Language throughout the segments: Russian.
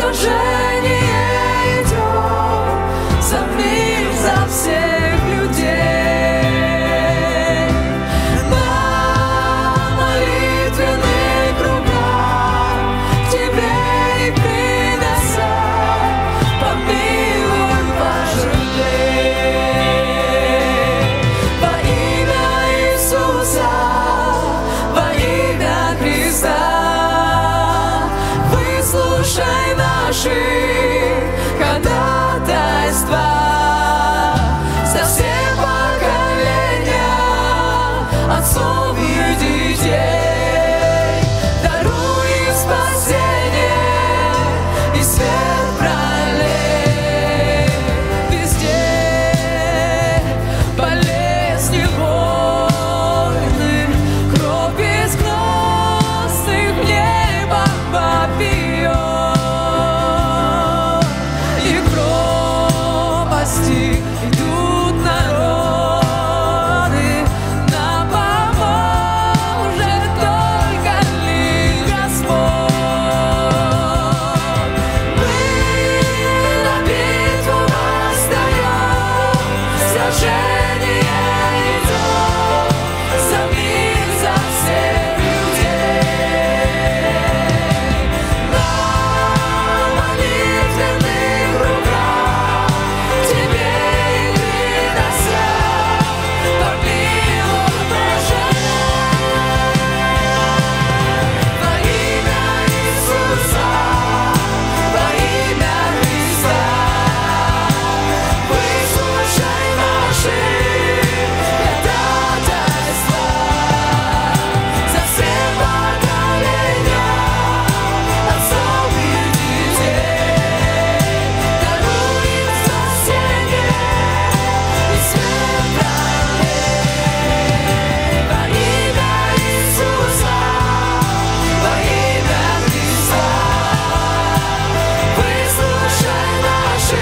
сражение идет за мир, за всех людей. На молитвенных кругах к Тебе и приносят, помилуй, пожалей. Во имя Иисуса, во имя Христа, выслушай наши ходатайства за все поколения отцов и детей. Даруй им спасение и свет пролей везде. Болезни, войны, кровь безгнусных в небо вопиет, и пропасти идут народы. Нам поможет только лишь Господь. Мы на битву восстаем, сражение идет за мир, за всех людей. На молитвенных кругах к Тебе и приносят, помилуй, пожалей. Во имя Иисуса, во имя Христа, выслушай наши ходатайства за все поколения отцов и детей. Даруй им спасение и свет пролей. Во имя Иисуса, во имя Христа, выслушай наши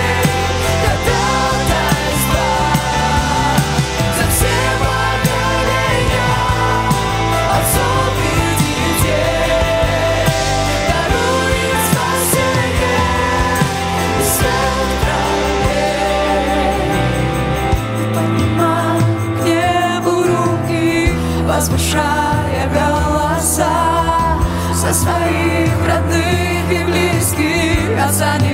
ходатайства за все поколения отцов и детей. Даруй им спасение и свет пролей. Поднимай к небу руки, возвышая голоса за своих родных и близких, отца